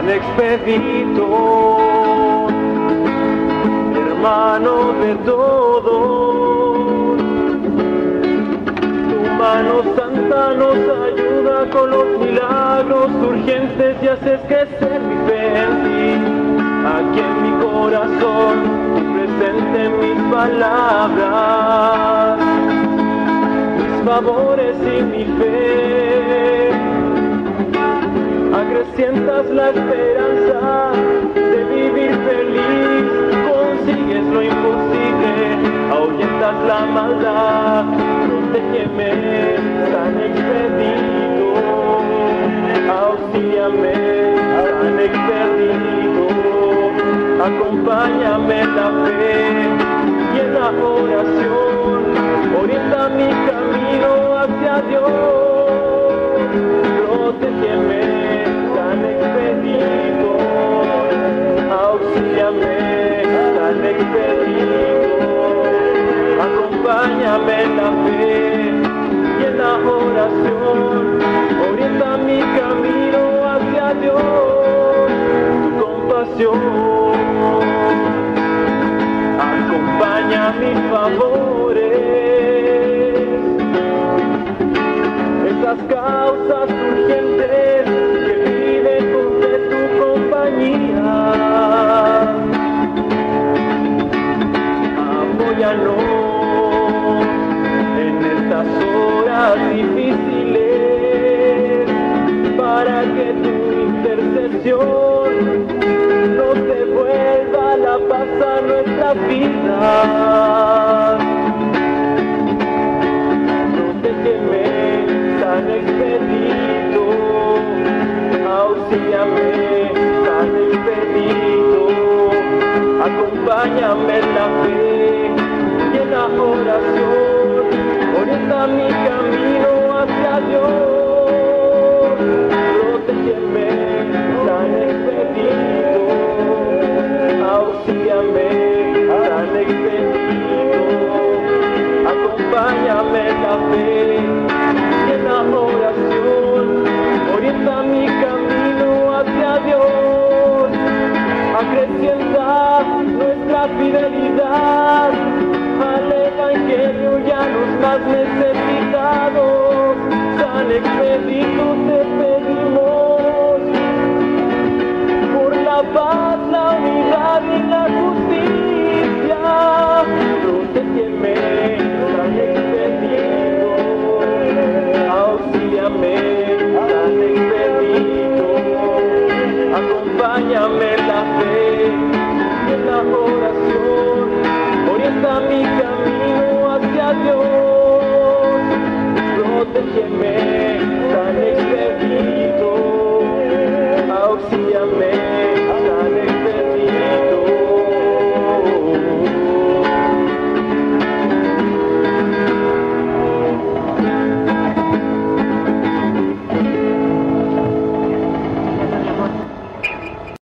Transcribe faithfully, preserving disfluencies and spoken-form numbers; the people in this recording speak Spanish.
San Expedito, hermano de todos, tu mano santa nos ayuda con los milagros urgentes y haces crecer mi fe en ti. Aquí en mi corazón, presente en mis palabras, mis favores y mi fe. Acrecientas la esperanza de vivir feliz, consigues lo imposible, ahuyentas la maldad. Protégeme, San Expedito, auxíliame, San Expedito, acompáñame en la fe y en la oración, orienta mi camino hacia Dios. Protégeme, San Expedito, auxíliame, San Expedito, acompáñame en la fe y en la oración, orienta mi camino hacia Dios. Tu compasión acompaña mis favores, esas causas urgentes que viven de tu compañía. Apóyanos en estas horas difíciles para que tu intercesión nos devuelva la paz a nuestras vidas. Protégeme, San Expedito, auxíliame, San Expedito, acompáñame en la fe y en la oración, orienta mi camino hacia Dios. Protégeme, San Expedito, auxíliame, San Expedito, acompáñame en la fe y en la oración, orienta mi camino hacia Dios. Acrecienta nuestra fidelidad al Evangelio y a los más necesitados. San Expedito, te pedimos por la paz, la unidad y la justicia. Protégeme, San Expedito, auxíliame, San Expedito, acompáñame en la fe y en la oración, orienta mi camino hacia Dios. Protégeme,